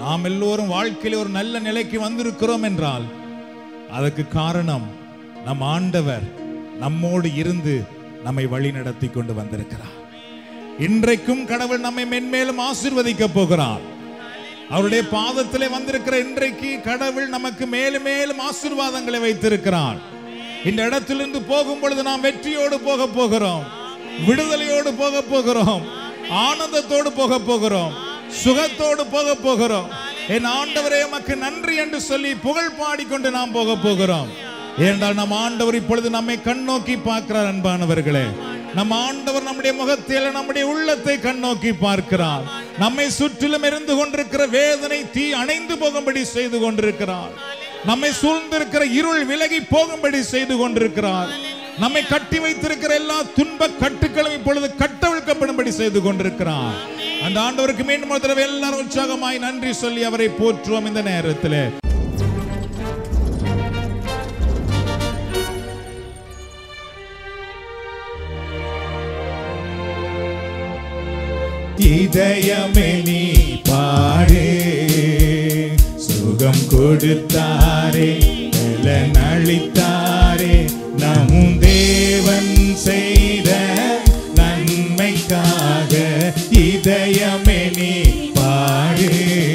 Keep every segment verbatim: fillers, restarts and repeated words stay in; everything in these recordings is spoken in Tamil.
நாம் எல்லோரும் வாழ்க்கையில் ஒரு நல்ல நிலைக்கு வந்திருக்கிறோம் என்றால் அதற்கு காரணம் நம் ஆண்டவர் நம்மோடு இருந்து நம்மை வழி நடத்தி கொண்டு வந்திருக்கிறார். இன்றைக்கும் கடவுள் நம்மை மென்மேலும் ஆசீர்வதிக்க போகிறார். அவருடைய பாதத்திலே வந்திருக்கிற இன்றைக்கு கடவுள் நமக்கு மேலும் மேலும் ஆசீர்வாதங்களை வைத்திருக்கிறார். இந்த இடத்திலிருந்து போகும் பொழுது நாம் வெற்றியோடு போக போகிறோம், விடுதலையோடு போக போகிறோம், ஆனந்தத்தோடு போக போகிறோம், சுகத்தோடு போக போகிறோம். என் ஆண்டவரே உமக்கு நன்றி என்று சொல்லி புகழ் பாடிக்கொண்டு நாம் போக போகிறோம். ஏனென்றால் நம் ஆண்டவர் இப்பொழுது நம்மை கண்ணோக்கி பார்க்கிறார். அன்பானவர்களே, நம் ஆண்டவர் நம்முடைய முகத்தில் நம்முடைய உள்ளத்தை கண்ணோக்கி பார்க்கிறார். நம்மை சுற்றிலும் இருந்து கொண்டிருக்கிற வேதனை தீ அணைந்து போகும்படி செய்து கொண்டிருக்கிறார். நம்மை சூழ்ந்திருக்கிற இருள் விலகி போகும்படி செய்து கொண்டிருக்கிறார். நம்மை கட்டி வைத்திருக்கிற எல்லா துன்ப கட்டுக்களும் இப்பொழுது கட்டவிழ்க்கப்படும்படி செய்து கொண்டிருக்கிறார். அந்த ஆண்டவருக்கு மீண்டும் ஒரு தடவை எல்லாரும் உற்சாகமாய் நன்றி சொல்லி அவரை போற்றுவோம். இந்த நேரத்தில் இதயமே நீ பாடு, சுகம் கொடுத்தாரே, பலன் அளித்தாரே, நம் தேவன் செய்த நன்மைக்காக இதயமே நீ பாடு.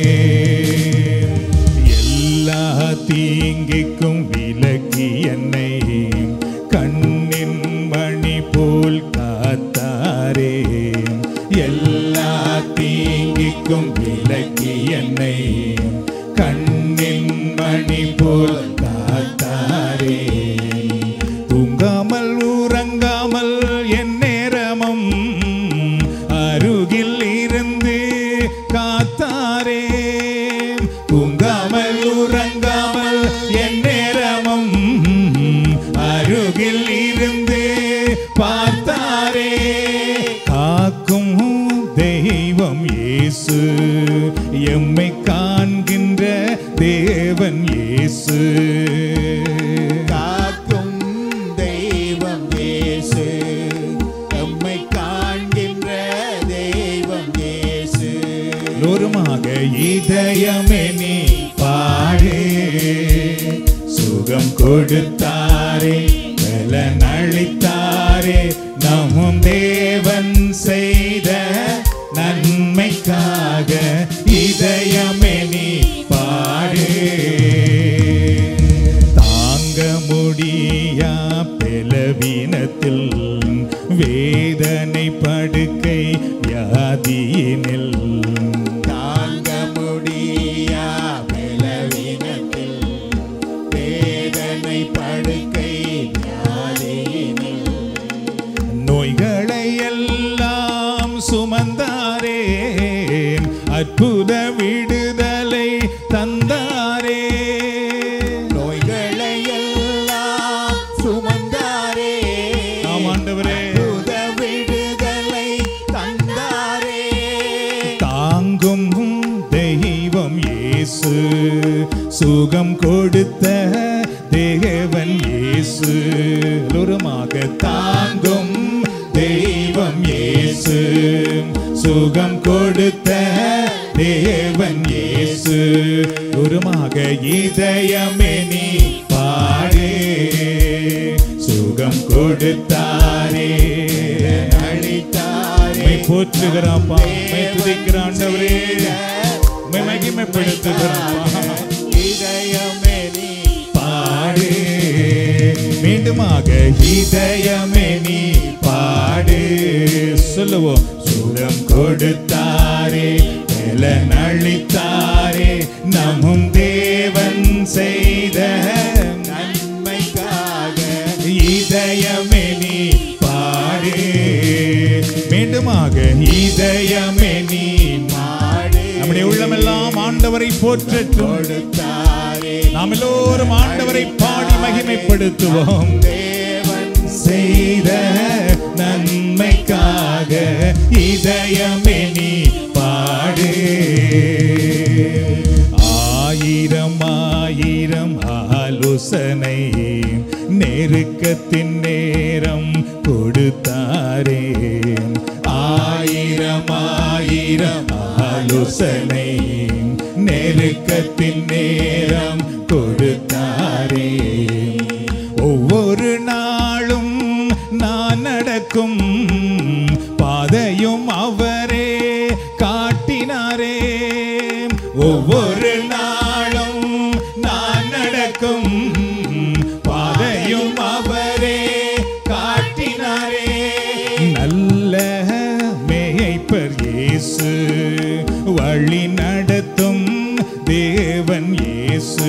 எல்லா தீங்கிக்கும் விலக்கி என்னை கண்ணின் மணி போல் காத்தாரே, எல்லா தீங்கிக்கும் விலக்கி என்னை கண்ணின் மணி போல் காத்தாரே. தூங்காமல் உறங்காமல் என் நேரமும் அருகில் இருந்து காத்தாரே, தூங்காமல் உறங்காமல் என் நேரமும் அருகில் இருந்து பார்த்தாரே. காக்கும் தெய்வம் இயேசு, எம்மை காண்கின்ற தேவன் இயேசு. காக்கும் தெய்வம் இயேசு, எம்மை காண்கின்ற தெய்வம் இயேசு. லோருமாக இதயமே நீ பாடு, சுகம் கொடுத்தாரே, பலன் அளித்தாரே, நம் தேவன் செய்த நன்மைக்காக இதயமே நீ பாடு. தாங்க முடியா பலவீனத்தில், வேதனை படுக்கை வியாதியினில், தாங்க முடியா பலவீனத்தில், வேதனை படுக்கை வியாதியினில், நோய்களை எல்லாம் சுமந்தாரே, அற்புத விடுதலை தந்தாரே. நோய்களை எல்லாம் சுமந்தாரே, ஆம் ஆண்டவரே, அற்புத விடுதலை தந்தாரே. தாங்கும் தெய்வம் இயேசு, சுகம் கொடுத்த தேவன் இயேசு. லோருமாக தாங்கும் தெய்வம் இயேசு, சுகம் கொடுத்த தேவன் இயேசு. லோருமாக இதயமே நீ பாடு, சுகம் கொடுத்தாரே, அளித்தாரே. போற்றுகிறாப்பா, துதிக்கிற ஆண்டவரே, மகிமைப்படுத்துகிறாப்பா. இதயமே நீ பாடு, மீண்டுமாக இதயமே நீ பாடு. சொல்லுவோம். சுகம் கொடுத்தாரே, பலன் அளித்தாரே, நம் தேவன் செய்த நன்மைக்காக இதயமே நீ பாடு. மீண்டுமாக இதயமே நீ பாடு. நம்முடைய உள்ளமெல்லாம் ஆண்டவரை போற்றட்டும். கொடுத்தாரே, நாம் எல்லோரும் ஆண்டவரை பாடி மகிமைப்படுத்துவோம். தேவன் செய்த நன்மைக்காக இதயமே நீ பாடு. ஆயிரம் ஆயிரம் ஆலோசனை நெருக்கத்தின் நேரம் கொடுத்தாரே, ஆயிரம் ஆயிரம் ஆலோசனை நெருக்கத்தின் நேரம் கொடுத்தாரே. ஒவ்வொரு நாளும் நான் நடக்கும் பாதையும் அவரே காட்டினாரே. ஒவ்வொரு நாளும் நான் நடக்கும் பாதையும் அவரே காட்டினாரே. நல்ல மேய்ப்பர் இயேசு, வழி நடத்தும் தேவன் இயேசு.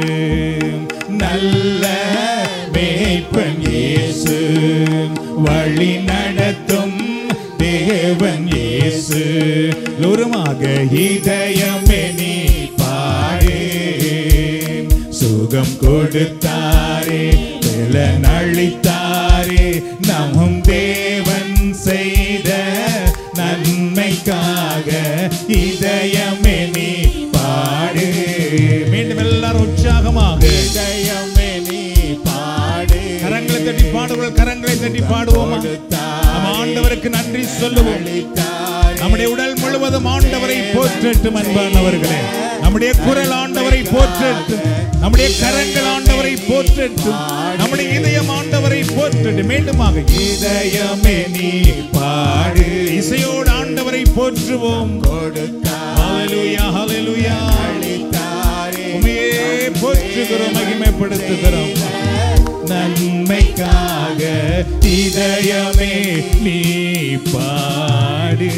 நல்ல மேய்ப்பன் இயேசு, வழி நடத்தும் தேவன் இயேசு. லோருமாக இதயமே நீ பாடு, சுகம் கொடுத்தாரே, பலன் அளித்தாரே. நம் தேவன் செய்த நன்மைக்காக இதயமே நீ பாடு. மீண்டும் எல்லாரும் உற்சாகமாக இதயமே நீ பாடு. கரங்களை தட்டி பாடுவோம், கரங்களை தட்டி பாடுவோமா? நம்ம ஆண்டவருக்கு நன்றி சொல்லுவோம். நம்முடைய உடல் முழுவதும் ஆண்டவரை போற்றட்டும் அன்பானவர்களே. நம்முடைய குரல் ஆண்டவரை போற்றட்டும், நம்முடைய கரங்கள் ஆண்டவரை போற்றட்டும், நம்முடைய இதயம் ஆண்டவரை போற்றட்டும். மீண்டுமாக இதயமே நீ பாடு. இசையோடு ஆண்டவரை போற்றுவோம். ஹல்லேலூயா, ஹல்லேலூயா. உம்மையே போற்றுகிறோம், மகிமைப்படுத்துகிறோம். நன்மைக்காக இதயமே நீ பாடு.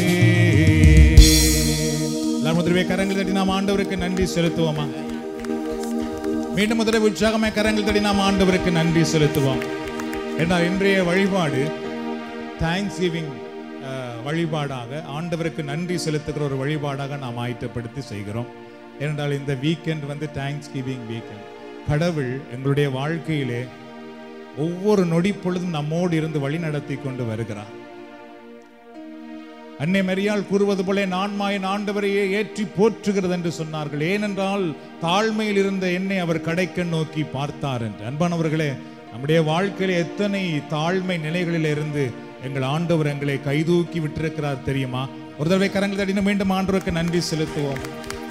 முதலிலே கரங்கள் தட்டி நாம் ஆண்டவருக்கு நன்றி செலுத்துவோமா? மீண்டும் முதலே உற்சாகமே கரங்கள் தட்டி நாம் ஆண்டவருக்கு நன்றி செலுத்துவோம். என்றால் இன்றைய வழிபாடு தேங்க்ஸ் கிவிங் வழிபாடாக, ஆண்டவருக்கு நன்றி செலுத்துகிற ஒரு வழிபாடாக நாம் ஆயத்தப்படுத்தி செய்கிறோம். ஏனென்றால் இந்த வீக்கெண்ட் வந்து தேங்க்ஸ் கிவிங் வீக்கெண்ட். கடவுள் எங்களுடைய வாழ்க்கையிலே ஒவ்வொரு நொடி பொழுதும் நம்மோடு இருந்து வழி நடத்தி கொண்டு வருகிறார். அன்னை மரியாள் கூறுவது போல நான்மாயின் ஆண்டவரையே ஏற்றி போற்றுகிறது என்று சொன்னார்கள். ஏனென்றால் தாழ்மையில் இருந்த என்னை அவர் கடைக்கண் நோக்கி பார்த்தார் என்று. அன்பானவர்களே, நம்முடைய வாழ்க்கையில எத்தனை தாழ்மை நிலைகளில் இருந்து எங்கள் ஆண்டவர் எங்களை கைதூக்கி விட்டிருக்கிறார் தெரியுமா? ஒரு தடவை கரங்கள் தட்டின மீண்டும் ஆண்டவருக்கு நன்றி செலுத்துவோம்.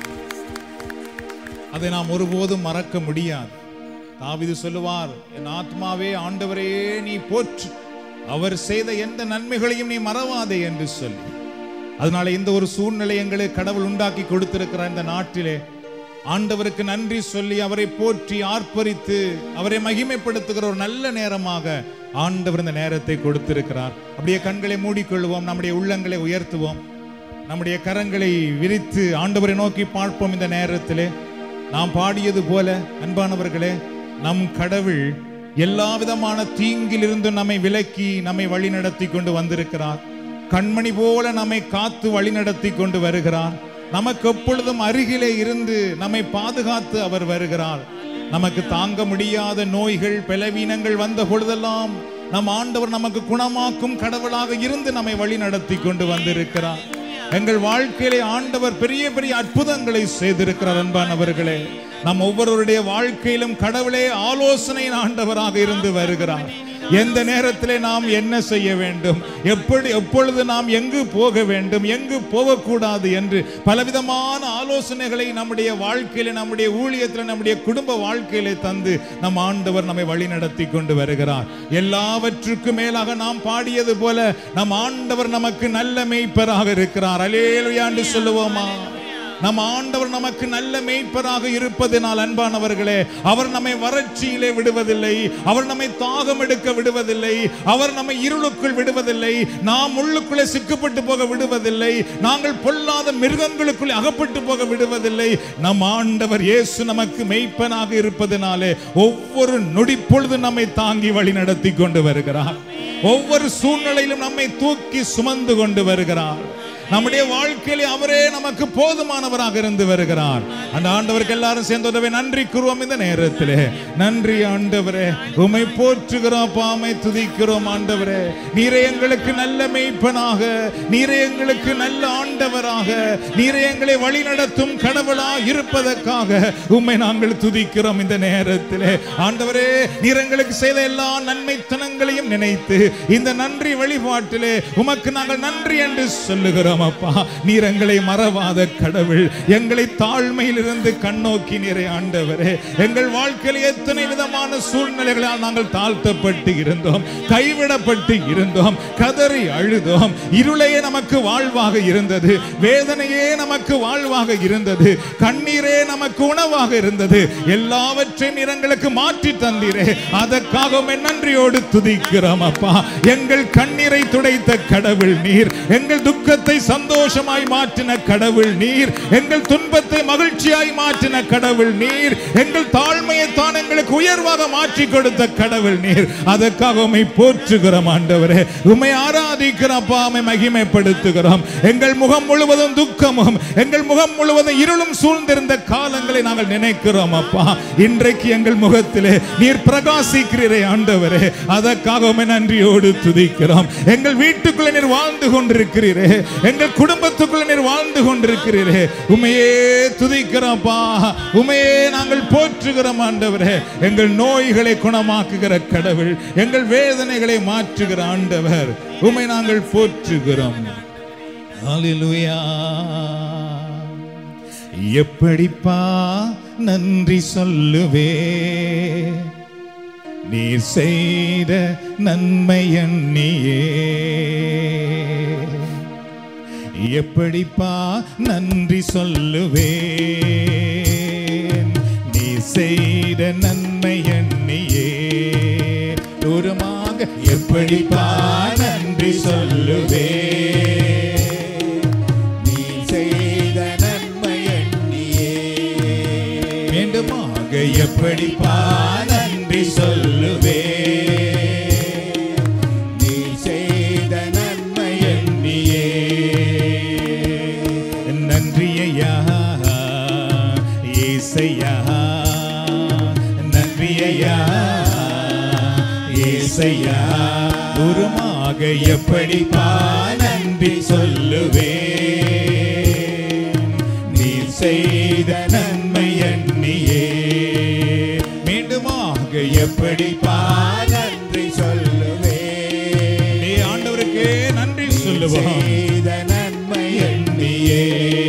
அதை நாம் ஒருபோதும் மறக்க முடியாது. தாவீது சொல்லுவார், என் ஆத்மாவே ஆண்டவரையே நீ போற்று, அவர் செய்த எந்த நன்மைகளையும் நீ மறவாதே என்று சொல்லி. அதனால இந்த ஒரு சூழ்நிலை எங்களுக்கு கடவுள் உண்டாக்கி கொடுத்திருக்கிற இந்த நாட்டிலே ஆண்டவருக்கு நன்றி சொல்லி அவரை போற்றி ஆர்ப்பரித்து அவரை மகிமைப்படுத்துகிற ஒரு நல்ல நேரமாக ஆண்டவர் இந்த நேரத்தை கொடுத்திருக்கிறார். அப்படியே கண்களை மூடிக்கொள்வோம், நம்முடைய உள்ளங்களை உயர்த்துவோம், நம்முடைய கரங்களை விரித்து ஆண்டவரை நோக்கி பார்ப்போம். இந்த நேரத்திலே நாம் பாடியது போல அன்பானவர்களே, நம் கடவுள் எல்லா விதமான தீங்கிலிருந்து நம்மை விலக்கி நம்மை வழி நடத்தி கொண்டு வந்திருக்கிறார். கண்மணி போல நம்மை காத்து வழி நடத்தி கொண்டு வருகிறார். நமக்கு எப்பொழுதும் அருகிலே இருந்து நம்மை பாதுகாத்து அவர் வருகிறார். நமக்கு தாங்க முடியாத நோய்கள் பலவீனங்கள் வந்த பொழுதெல்லாம் நம் ஆண்டவர் நமக்கு குணமாக்கும் கடவுளாக இருந்து நம்மை வழி நடத்தி கொண்டு வந்திருக்கிறார். எங்கள் வாழ்க்கையிலே ஆண்டவர் பெரிய பெரிய அற்புதங்களை செய்திருக்கிறார். அன்பானவர்களே, நம் ஒவ்வொருவருடைய வாழ்க்கையிலும் கடவுளே ஆலோசனையின் ஆண்டவராக இருந்து வருகிறார். எந்த நேரத்திலே நாம் என்ன செய்ய வேண்டும், எப்படி எப்பொழுது நாம் எங்கு போக வேண்டும், எங்கு போகக்கூடாது என்று பலவிதமான ஆலோசனைகளை நம்முடைய வாழ்க்கையில, நம்முடைய ஊழியத்தில், நம்முடைய குடும்ப வாழ்க்கையிலே தந்து நம் ஆண்டவர் நம்மை வழி நடத்தி கொண்டு வருகிறார். எல்லாவற்றுக்கும் மேலாக நாம் பாடியது போல நம் ஆண்டவர் நமக்கு நல்ல மேய்ப்பராக இருக்கிறார். அல்லேலூயா என்று சொல்லுவோமா? நம் ஆண்டவர் நமக்கு நல்ல மேய்ப்பராக இருப்பதனால் அன்பானவர்களே, அவர் நம்மை வறட்சியிலே விடுவதில்லை, அவர் நம்மை தாகம் எடுக்க விடுவதில்லை, அவர் நம்மை இருளுக்குள் விடுவதில்லை, நாம் உள்ளுக்குள்ளே சிக்கப்பட்டு போக விடுவதில்லை, நாங்கள் பொல்லாத மிருகங்களுக்குள்ளே அகப்பட்டு போக விடுவதில்லை. நம் ஆண்டவர் இயேசு நமக்கு மேய்ப்பனாக இருப்பதனாலே ஒவ்வொரு நொடி பொழுது நம்மை தாங்கி வழி நடத்தி கொண்டு வருகிறார். ஒவ்வொரு சூழ்நிலையிலும் நம்மை தூக்கி சுமந்து கொண்டு வருகிறார். நம்முடைய வாழ்க்கையிலே அவரே நமக்கு போதுமானவராக இருந்து வருகிறார். அந்த ஆண்டவருக்கு எல்லாரும் சேர்ந்து நன்றி கூறுவோம். இந்த நேரத்திலே நன்றி ஆண்டவரே, உம்மை போற்றுகிறோம், பாமை துதிக்கிறோம். ஆண்டவரே, நீரே எங்களுக்கு நல்ல மேய்ப்பனாக, நீரே எங்களுக்கு நல்ல ஆண்டவராக, நீரே எங்களை வழி நடத்தும் கடவுளாக இருப்பதற்காக உம்மை நாங்கள் துதிக்கிறோம். இந்த நேரத்திலே ஆண்டவரே, நீர் எங்களுக்கு செய்த எல்லா நன்மைத்தனங்களையும் நினைத்து இந்த நன்றி வழிபாட்டிலே உமக்கு நாங்கள் நன்றி என்று சொல்லுகிறோம். துதிக்கிறோம் அப்பா. நீர் எங்களை மறவாத கடவுள். எங்களை தாழ்மையிலிருந்து கண்ணோக்கி நீரை ஆண்டவரே. எங்கள் வாழ்க்கையில் எத்தனை விதமான சூழ்நிலைகளால் நாங்கள் தாழ்த்தப்பட்டு இருந்தோம், கைவிடப்பட்டு இருந்தோம், கதறி அழுதோம். இருளையே நமக்கு வாழ்வாக இருந்தது, வேதனையே நமக்கு வாழ்வாக இருந்தது, கண்ணீரே நமக்கு உணவாக இருந்தது. எல்லாவற்றையும் நீர் எங்களுக்கு மாற்றி தந்தீரே. அதற்காக நன்றியோடு துதிக்கிறோம் அப்பா. எங்கள் கண்ணீரை துடைத்த கடவுள் நீர். எங்கள் துக்கத்தை சந்தோஷமாய் மாற்றின கடவுள் நீர். எங்கள் துன்பத்தை மகிழ்ச்சியாய் மாற்றின கடவுள் நீர். எங்கள் தாழ்மையை தான் எங்களுக்கு உயர்வாக மாற்றி கொடுத்த கடவுள் நீர். அதற்காக உம்மை போற்றுகிறோம் ஆண்டவரே. உம்மை ஆராதிக்கிறோம் அப்பா. உம்மை மகிமைப்படுத்துகிறோம். எங்கள் முகம் முழுவதும் துக்கமும், எங்கள் முகம் முழுவதும் இருளும் சூழ்ந்திருந்த காலங்களை நாங்கள் நினைக்கிறோம் அப்பா. இன்றைக்கு எங்கள் முகத்திலே நீர் பிரகாசிக்கிறீரே ஆண்டவரே. அதற்காக உம்மை நன்றியோடு துதிக்கிறோம். எங்கள் வீட்டுக்குள்ளே நீர் வாழ்ந்து கொண்டிருக்கிறீரே, எங்கள் குடும்பத்துக்குள்ளே நீர் வாழ்ந்து கொண்டிருக்கிறீரே. உம்மையே துதிக்கிறோம்ப்பா. உம்மையே நாங்கள் போற்றுகிறோம் ஆண்டவரே. எங்கள் நோய்களை குணமாக்குகிற கடவுள், எங்கள் வேதனைகளை மாற்றுகிற ஆண்டவர், உம்மை நாங்கள் போற்றுகிறோம். ஹல்லேலூயா. எப்படிப்பா நன்றி சொல்லுவே நீர் செய்த நன்மை எண்ணியே. எப்படிப்பா நன்றி சொல்லுவே நீர் செய்த நன்மை எண்ணியே. தூரமாக எப்படிப்பா நன்றி சொல்லுவே நீர் செய்த நன்மை எண்ணியே. மீண்டுமாக எப்படிப்பா நன்றி சொல்லுவே நீ செய்த நன்மை எண்ணியே. நன்றியையா ஏசையா, நன்றியையா ஏசையா. உருமாக எப்படிப்பா நன்றி சொல்லுவே நீ செய்த நன்மை எண்ணியே. எப்படிப்பா நன்றி சொல்லுவே நீ ஆண்டவருக்கே நன்றி சொல்லுவோம். நன்மை எண்ணியே.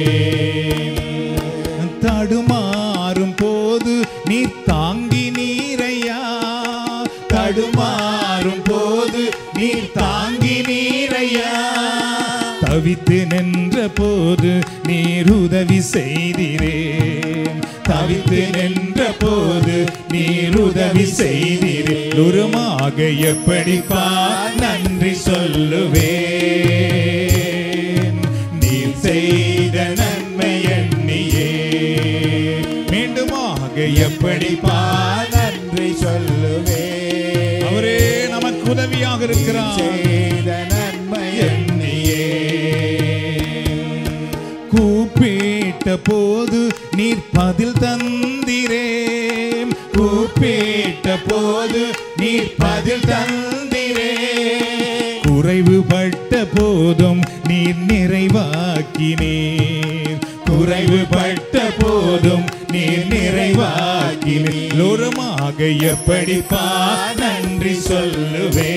தடுமாறும் போது நீ தாங்கி நீரையா, தடுமாறும் போது நீ தாங்கி நீரையா. தவித்து நின்ற போது நீர் உதவி செய்தீரே, தவித்து நின்ற போது நீர் உதவி செய்தீரே. உருமாக எப்படிப்பா நன்றி சொல்லுவே நீர் செய்த நன்மை எண்ணியே. மீண்டுமாக எப்படிப்பா நன்றி சொல்லுவே. அவரே நமக்கு உதவியாக இருக்கிறார். செய்த நன்மை எண்ணியே. கூப்பிட்ட போது நீர் பதில் தந்திரே, கூப்பிட்ட போது நீர் பதில் தந்திரே. குறைவுபட்ட போதும் நீர் நிறைவாக்கினீர், குறைவுபட்ட போதும் நீர் நிறைவாக்கினீர். லோரமாக எப்படிப்பா நன்றி சொல்லுவே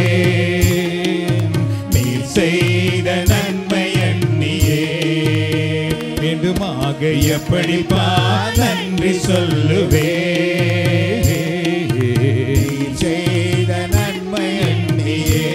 நீர் செய்த நன்மை எண்ணியே. மீண்டுமாக எப்படிப்பா நன்றி சொல்லுவே செய்த நன்மை எண்ணியே.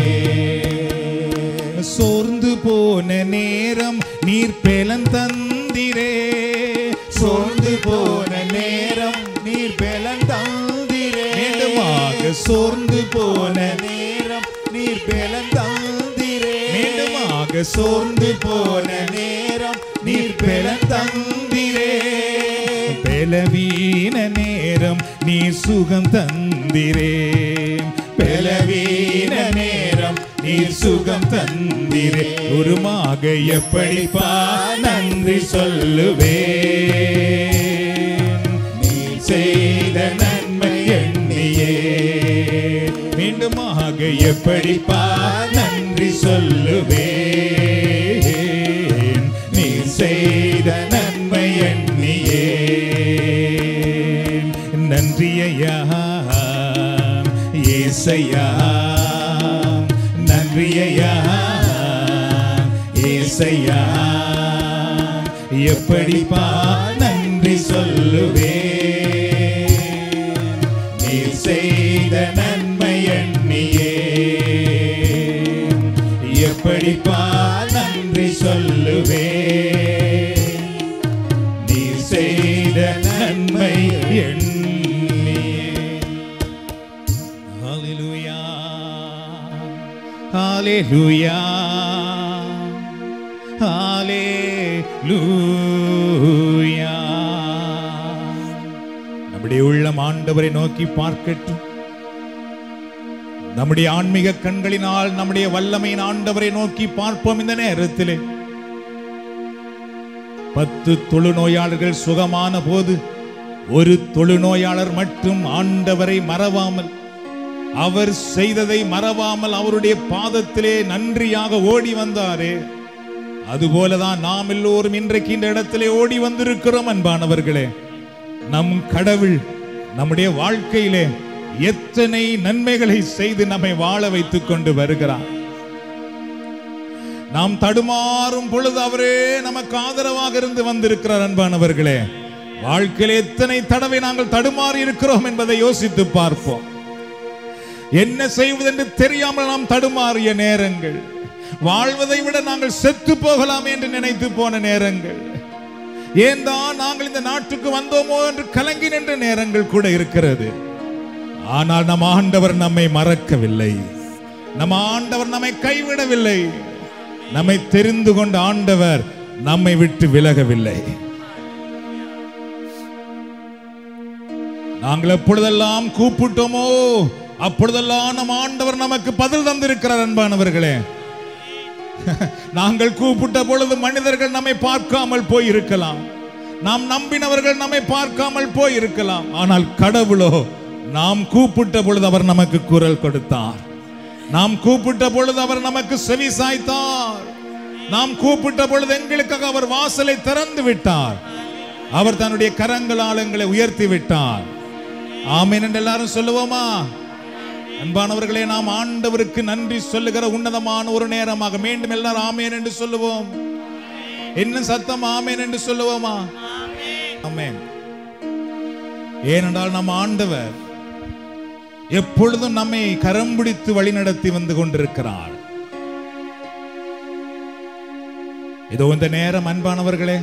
சோர்ந்து போன நேரம் நீர் பெலன் தந்திரே, சோர்ந்து போன நேரம் நீர் பெலன் தந்திரே. மீண்டுமாக சோர்ந்து போன நேரம் நீர் பெலன் தந்திரே. மீண்டுமாக சோர்ந்து போன நேரம் நீர் பெலன் தந்திரே. பலவீன நேரம் நீர் சுகம் தந்திரே, பலவீன நேரம் நீர் சுகம் தந்திரே. உருமாக எப்படிப்பா நன்றி சொல்லுவே நீர் செய்த நன்மை எண்ணியே. மீண்டுமாக எப்படிப்பா நன்றி சொல்லுவே நீர் செய்த நன்மை எண்ணியே. நன்றியையா ஏசையா, நன்றியையா ஏசையா எப்படிப்பா நன்றி சொல்லுவே நீ செய்த நன்மை எண்ணியே எப்படிப்பா நன்றி சொல்லுவே நீ செய்த நன்மை எண்ணியே. ஹல்லேலூயா ஹல்லேலூயா ஹல்லேலூயா. நம்முடைய உள்ளம் ஆண்டவரை நோக்கி பார்க்கட்டும். நம்முடைய ஆன்மீக கண்களினால் நம்முடைய வல்லமையின் ஆண்டவரை நோக்கி பார்ப்போம். இந்த நேரத்திலே பத்து தொழுநோயாளர்கள் சுகமான போது ஒரு தொழுநோயாளர் மட்டும் ஆண்டவரை மறவாமல், அவர் செய்ததை மறவாமல் அவருடைய பாதத்திலே நன்றியாக ஓடி வந்தாரே, அதுபோலதான் நாம் எல்லோரும் இன்றைக்கு இந்த இடத்திலே ஓடி வந்திருக்கிறோம். அன்பானவர்களே, நம் கடவுள் நம்முடைய வாழ்க்கையிலே எத்தனை நன்மைகளை செய்து நம்மை வாழ வைத்துக் கொண்டு வருகிறார். நாம் தடுமாறும் பொழுது அவரே நமக்கு ஆதரவாக இருந்து வந்திருக்கிறார். அன்பானவர்களே, வாழ்க்கையில் எத்தனை தடவை நாங்கள் தடுமாறி இருக்கிறோம் என்பதை யோசித்து பார்ப்போம். என்ன செய்வதென்று தெரியாமல் நாம் தடுமாறிய நேரங்கள், வாழ்வதை விட நாங்கள் செத்து போகலாம் என்று நினைத்து போன நேரங்கள், ஏன் தான் நாங்கள் இந்த நாட்டுக்கு வந்தோமோ என்று கலங்கி நின்ற நேரங்கள் கூட இருக்கிறது. ஆனால் நம் ஆண்டவர் நம்மை மறக்கவில்லை, நம் ஆண்டவர் நம்மை கைவிடவில்லை, நம்மை தெரிந்து கொண்ட ஆண்டவர் நம்மை விட்டு விலகவில்லை. நாங்கள் எப்பொழுதெல்லாம் கூப்பிட்டோமோ அப்பொழுதெல்லாம் நம் ஆண்டவர் நமக்கு பதில் தந்திருக்கிறார். அன்பானவர்களே, நாங்கள் கூப்பிட்ட பொழுது மனிதர்கள் நம்மை பார்க்காமல் போயிருக்கலாம், நாம் நம்பினவர்கள் நம்மை பார்க்காமல் போயிருக்கலாம். ஆனால் கடவுளோ நாம் கூப்பிட்ட பொழுது அவர் நமக்கு குரல் கொடுத்தார், நாம் கூப்பிட்ட பொழுது அவர் நமக்கு செவி சாய்த்தார், நாம் கூப்பிட்ட பொழுது எங்களுக்காக அவர் வாசலை திறந்து விட்டார், அவர் தன்னுடைய கரங்களால் எங்களை உயர்த்தி விட்டார். ஆமென் என்று எல்லாரும் சொல்லுவோமா? அன்பானவர்களே, நாம் ஆண்டவருக்கு நன்றி சொல்லுகிற உன்னதமான ஒரு நேரமாக மீண்டும் எல்லாரும் ஆமென் என்று சொல்லுவோம். இன்னும் சத்தம் ஆமென் என்று சொல்லுவோமா? ஆமென். ஏனென்றால் நம் ஆண்டவர் எப்பொழுதும் நம்மை கரம் பிடித்து வழிநடத்தி வந்து கொண்டிருக்கிறார். இதோ இந்த நேரம் அன்பானவர்களே,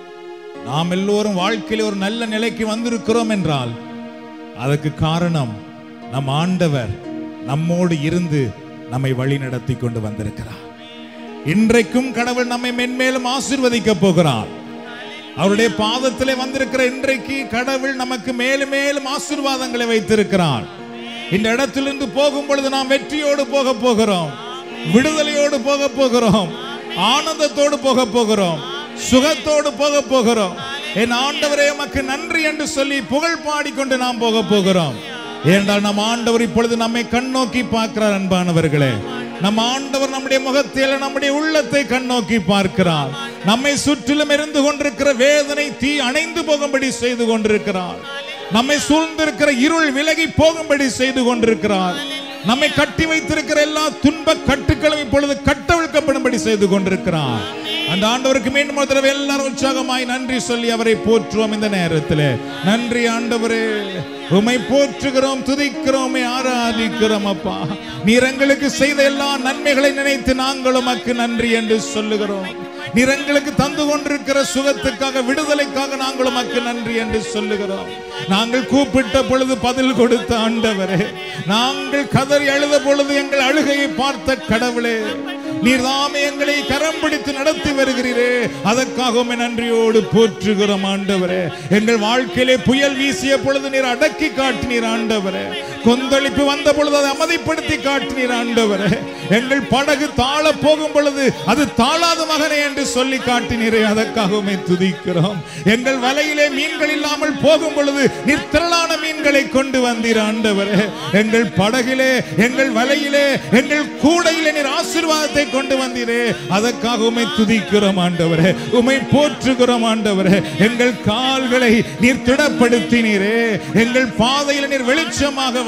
நாம் எல்லோரும் வாழ்க்கையில் ஒரு நல்ல நிலைக்கு வந்திருக்கிறோம் என்றால் அதற்கு காரணம் நம் ஆண்டவர் நம்மோடு இருந்து நம்மை வழி நடத்தி கொண்டு வந்திருக்கிறார். இன்றைக்கும் கடவுள் நம்மை மென்மேலும் ஆசீர்வதிக்க போகிறார். அவருடைய பாதத்திலே வந்திருக்கிற இன்றைக்கு கடவுள் நமக்கு மேலும் மேலும் ஆசீர்வாதங்களை வைத்திருக்கிறார். இந்த இடத்திலிருந்து போகும் பொழுது நாம் வெற்றியோடு போக போகிறோம், விடுதலையோடு போக போகிறோம், ஆனந்தத்தோடு போக போகிறோம், சுகத்தோடு போக போகிறோம். என் ஆண்டவரே உமக்கு நன்றி என்று சொல்லி புகழ் பாடிக்கொண்டு நாம் போக போகிறோம். ஏனென்றால் நம் ஆண்டவர் இப்பொழுது நம்மை கண்ணோக்கி பார்க்கிறார். அன்பானவர்களே, நம் ஆண்டவர் நம்முடைய முகத்தில் நம்முடைய உள்ளத்தை கண்ணோக்கி பார்க்கிறார். நம்மை சுற்றிலும் இருந்து கொண்டிருக்கிற வேதனை தீ அணைந்து போகும்படி செய்து கொண்டிருக்கிறார். நம்மை சூழ்ந்திருக்கிற இருள் விலகி போகும்படி செய்து கொண்டிருக்கிறார். நம்மை கட்டி வைத்திருக்கிற எல்லா துன்ப கட்டுக்களும் இப்பொழுது கட்டவிழ்க்கப்படும்படி செய்து கொண்டிருக்கிறார். அந்த ஆண்டவருக்கு மீண்டும் ஒரு தடவை எல்லாரும் உற்சாகமாய் நன்றி சொல்லி அவரை போற்றுவோம். இந்த நேரத்தில் நன்றி ஆண்டவரே, உம்மை போற்றுகிறோம், துதிக்கிறோம், ஆராதிக்கிறோம். அப்பா, நீர் எங்களுக்கு செய்த எல்லா நன்மைகளை நினைத்து நாங்கள் உமக்கு நன்றி என்று சொல்லுகிறோம். நீர் எங்களுக்கு தந்து கொண்டிருக்கிற சுகத்துக்காக, விடுதலைக்காக நாங்கள் உமக்கு நன்றி என்று சொல்லுகிறோம். நாங்கள் கூப்பிட்ட பொழுது பதில் கொடுத்த ஆண்டவரே, நாங்கள் கதறி அழுத பொழுது எங்கள் அழுகையை பார்த்த கடவுளே, நீர் தாமே எங்களை கரம் பிடித்து நடத்தி வருகிறீரே, அதற்காக நன்றியோடு போற்றுகிறோம் ஆண்டவரே. எங்கள் வாழ்க்கையிலே புயல் வீசிய பொழுது நீர் அடக்கி காட்டினீர் ஆண்டவரே, கொந்தளிப்பு வந்த பொழுது அதை அமைதிப்படுத்தி காட்டினீர் ஆண்டவரே. எங்கள் படகு தாழ போகும் பொழுது அது தாழாத மகனே என்று சொல்லி காட்டினீரே, அதற்காக துதிக்கிறோம். எங்கள் வலையிலே மீன்கள் இல்லாமல் போகும் பொழுது நீர் திரளான மீன்களை கொண்டு வந்தீர் ஆண்டவரே. எங்கள் படகிலே, எங்கள் வலையிலே, எங்கள் கூடையிலே நீர் ஆசீர்வாதத்தை கொண்டு வந்தீரே, அதற்காக உம்மை துதிக்கிறோம் ஆண்டவரே, உம்மை போற்றுகிறோம் ஆண்டவரே. எங்கள் கால்களை நீர் திடப்படுத்தினீரே, எங்கள் பாதையில் நீர் வெளிச்சமாக வந்தீர்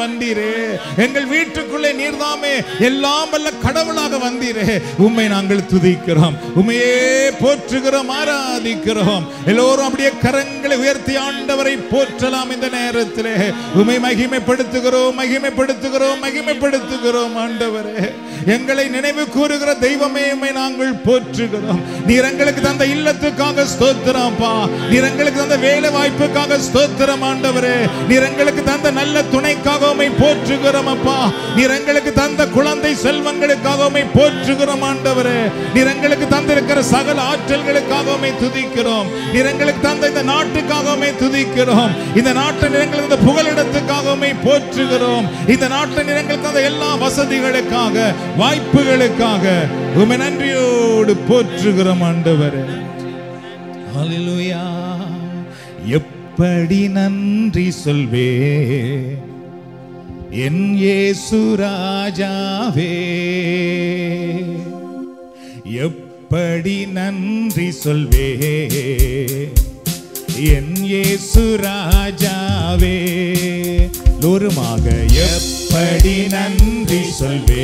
வந்தீரே, எங்கள் வீட்டுக்குள்ளே நீர்தாமே எல்லாம் வல்ல கடவுளாக வந்தீரே, உம்மை நாங்கள் துதிக்கிறோம், உம்மையே போற்றுகிறோம், ஆராதிக்கிறோம். எல்லோரும் அப்படியே கரங்களை உயர்த்தி ஆண்டவரை போற்றலாம். இந்த நேரத்திலே உம்மை மகிமைப்படுத்துகிறோம், மகிமைப்படுத்துகிறோம், மகிமைப்படுத்துகிறோம். ஆண்டவரே, எங்களை நினைவு கூறுகிற தெய்வமே, உம்மை நாங்கள் போற்றுகிறோம். நீர் எங்களுக்கு தந்த இல்லத்துக்காக ஸ்தோத்திரம்ப்பா, நீர் எங்களுக்கு தந்த வேலை வாய்ப்புக்காக ஸ்தோத்திரம். ஆண்டவரே, நீர் எங்களுக்கு தந்த நல்ல துணைக்காக உம்மை போற்றுகிறோம். அப்பா, நீர் எங்களுக்கு தந்த குழந்தை செல்வங்களுக்காக உம்மை போற்றுகிறோம். ஆண்டவரே, நீர் எங்களுக்கு தந்திருக்கிற சகல ஆற்றல்களுக்காக உம்மை துதிக்கிறோம். நீர் எங்களுக்கு தந்த இந்த நாட்டுக்காக உம்மை துதிக்கிறோம். இந்த நாட்டில் நீர் எங்களுக்கு தந்த புகலிடத்துக்காக உம்மை போற்றுகிறோம். இந்த நாட்டில் நீர் எங்களுக்கு தந்த எல்லா வசதிகளுக்காக, வாய்ப்புகளுக்காக உம்மை நன்றியோடு போற்றுகிறோம். ஆண்டவரே, ஹல்லேலூயா. எப்படி நன்றி சொல்வே என் இயேசு ராஜாவே, எப்படி நன்றி சொல்வே என் இயேசு ராஜாவே. லோருமாக எப்படி நன்றி சொல்வே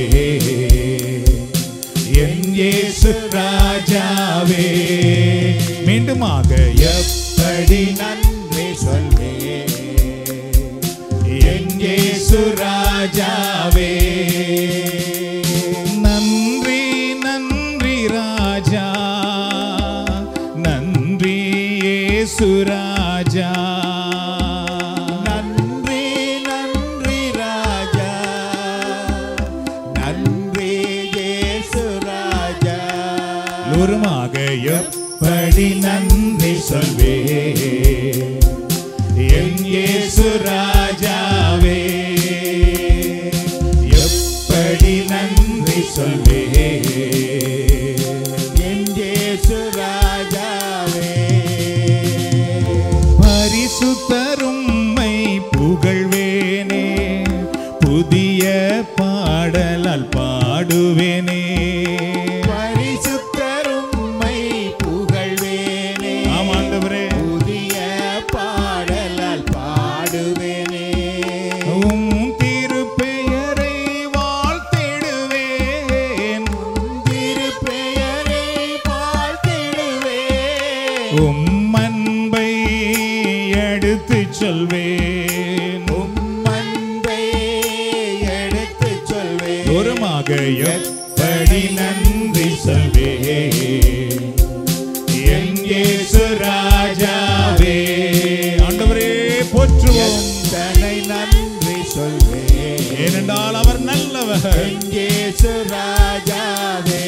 என் இயேசு ராஜாவே. மீண்டுமாக எப்படி நன்றி சொல்வே என் இயேசு ராஜாவே. நன்றி நன்றி ராஜா, நன்றி இயேசு ராஜா, நன்றி நன்றி ராஜா, நன்றி இயேசு ராஜா. லோருமாக எப்படி நன்றி சொல்வே என் இயேசு ராஜாவே, எப்படி நன்றி சொல்வே என் இயேசு ராஜாவே. பரிசுத்தரும்மை புகழ்வேனே, புதிய பாடலால் பாடுவேனே. பரிசுத்தரும்மை புகழ்வேனே, ஆமாண்டவரே, புதிய பாடலால் பாடுவேனே. உம் திருப்பெயரை வாழ்த்திடுவேன், திருப்பெயரை வாழ்த்திடுவேன். உம் அன்பை எடுத்துச் சொல்வேன், உம் அன்பை எடுத்துச் சொல்வேன். ஒருமாக எப்படி நன்றி சொல்வே என் இயேசு ராஜாவே. ஆண்டவரே போற்றுவோம், எத்தனை நன்றி சொல்வேன், ஏனென்றால் அவர் நல்லவர். என் இயேசு ராஜாவே.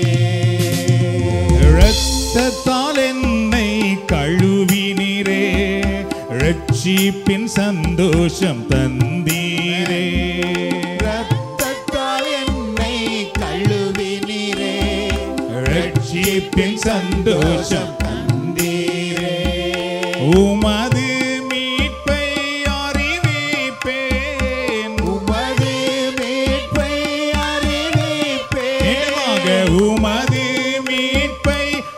இரத்தத்தால் என்னை கழுவினீரே, ரட்சிப்பின் சந்தோஷம் தந்தீரே. இரத்தத்தால் என்னை கழுவினீரே, ரட்சிப்பின் சந்தோஷம் தந்தீரே. உமது மீட்பை அறிவிப்பேன், உமது மீட்பை அறிவிப்பேன். உமது மீட்பை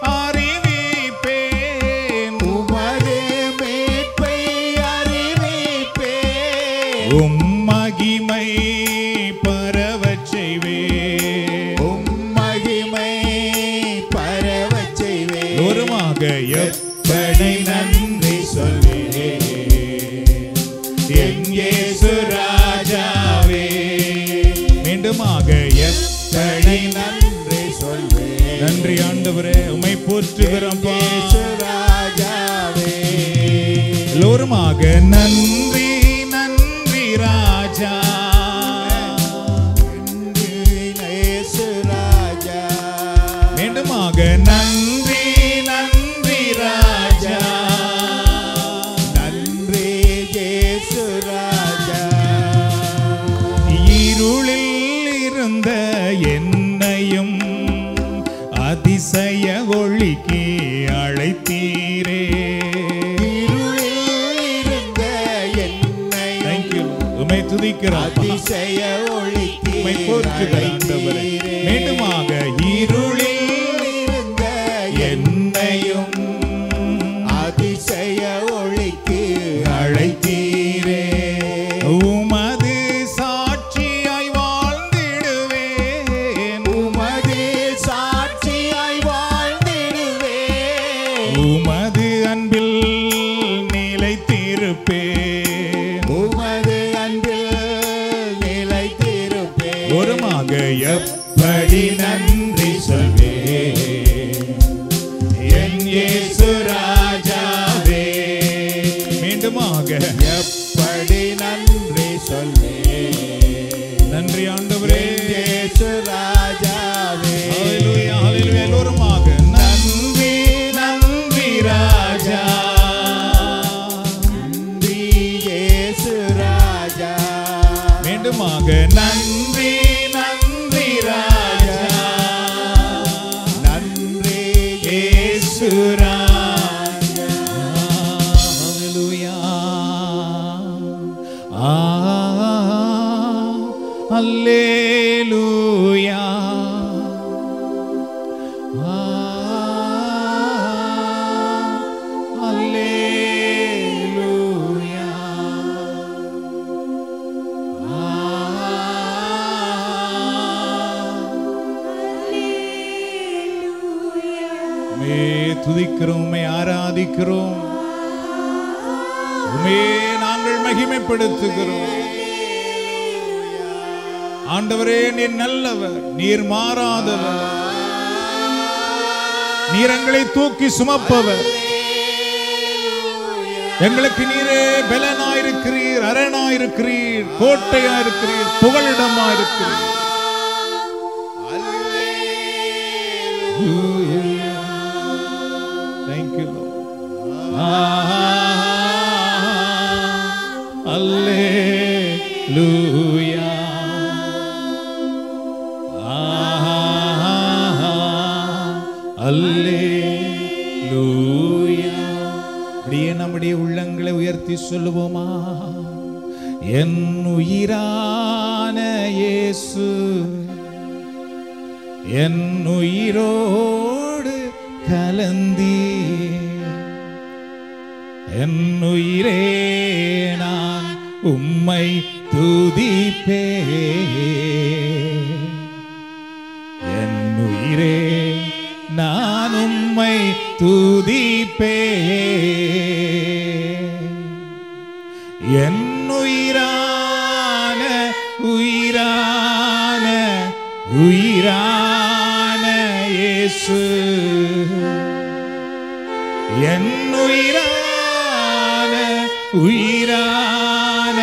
அறிவிப்பேன், உமது மீட்பை அறிவிப்பேன். உம் மகிமை பரவச் செய்வேன், உம் மகிமை பரவச் செய்வேன். ஒருமாக எப்படி நன்றி சொல்வேன் என் இயேசு ராஜாவே. மீண்டுமாக எப்படி நன்றி சொல்வேன், நன்றி ஆண்டவரே, உம்மை போற்றுகிறோம். இயேசு ராஜாவே. எல்லோருமாக நன்றி நன்றி ராஜா, நன்றி இயேசு ராஜா. மீண்டுமாக நன்றி நன்றி ராஜா, நன்றி இயேசு ராஜா. இருளில் இருந்த என்னையும் அதிசய ஒளிக்கு அழைத்தீரே. இருளில் இருந்த என்னையும் தேங்க்யூ, உம்மை துதிக்கிறோம், அதிசய ஒளிக்கு உம்மை போற்றுகிறோம் ஆண்டவரே. அழைத்தீரே. மீண்டுமாக இருளில் இருந்த என்னையும் அதிசய ஒளிக்கு அழைத்தீரே. உமது நிலைத்திருப்பேன். உமது அன்பில் நிலைத்திருப்பேன். ஒருமாக எப்படி நன்றி சொல்வேன் என் இயேசு ராஜாவே. மீண்டுமாக எப்படி நன்றி சொல்வேன். நன்றி ஆண்டவரே. இயேசு ராஜாவே. ஹல்லேலூயா, ஹல்லேலூயா. எல்லோருமாக நன்றி நன்றி ராஜா. நன்றி இயேசு ராஜா. மீண்டுமாக நன்றி நன்றி ராஜா. நன்றி இயேசு ராஜா. ஹல்லேலூயா. ஆ ஹல்லேலூயா. ஆ ஹல்லேலூயா. ஆ உம்மை துதிக்கிறோம், உம்மை ஆராதிக்கிறோம், உம்மை நாங்கள் மகிமைப்படுத்துகிறோம். ஆண்டவரே, நீர் நல்லவர், நீர் மாறாதவர், நீர் எங்களை தூக்கி சுமப்பவர். எங்களுக்கு நீரே பலனாயிருக்கிறீர், அரணாயிருக்கிறீர், கோட்டையாயிருக்கிறீர், புகலிடமாயிருக்கிறீர். Thank you, Lord. Hallelujah. அல்லேலூயா. அப்படியே நம்முடைய உள்ளங்களை உயர்த்தி சொல்லுவோமா? என் உயிரான இயேசு என் உயிரோடு கலந்தி, என் உயிரே நான் உம்மை துதிப்பேன். என் உயிரே நான் உம்மை துதிப்பேன். என் உயிரான உயிரான உயிரான இயேசு, என் உயிரான உயிரான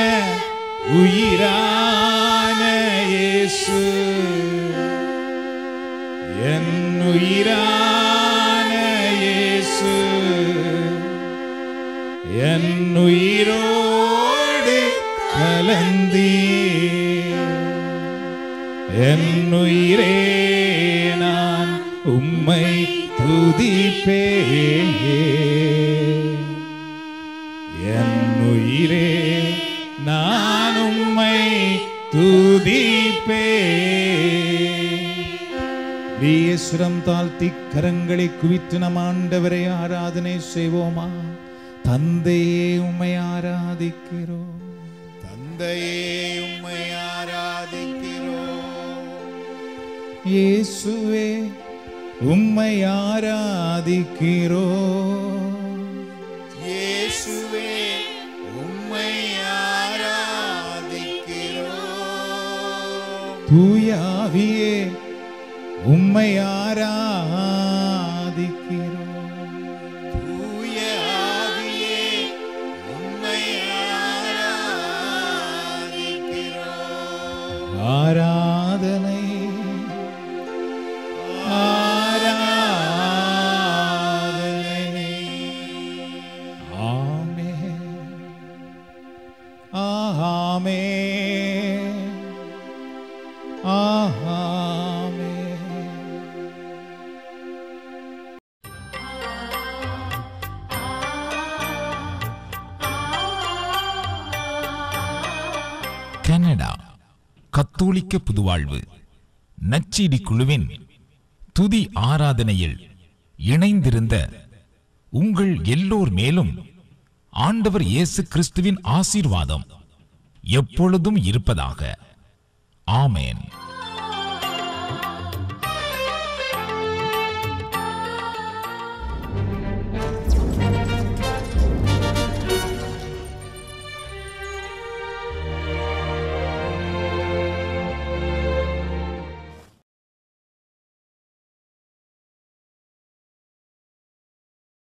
உயிரான இயேசு, என் உயிரான இயேசு, என் உயிரோடு கலந்தி, என் உயிரே நான் உம்மை துதிப்பேன். என் உயிரே நான் உம்மை துதிப்பேன். சுரம் தாழ்த்தி கரங்களை குவித்து நம் ஆண்டவரை ஆராதனை செய்வோமா? தந்தையே உம்மை ஆராதிக்கிறோம். தந்தையே உம்மை ஆராதிக்கிறோம். இயேசுவே உம்மை ஆராதிக்கிறோம். இயேசுவே உம்மை ஆராதிக்கிறோம். தூய ஆவியே உம்மை ஆராதிக்கிறோம். தூய ஆவியே உம்மை ஆராதிக்கிறோம். ஆராதனை ஆராதனை. ஆமென் ஆமென் ஆமென். கனடா கத்தோலிக்க புதுவாழ்வு நச்சீடி குழுவின் துதி ஆராதனையில் இணைந்திருந்த உங்கள் எல்லோர் மேலும் ஆண்டவர் இயேசு கிறிஸ்துவின் ஆசீர்வாதம் எப்பொழுதும் இருப்பதாக. ஆமென்.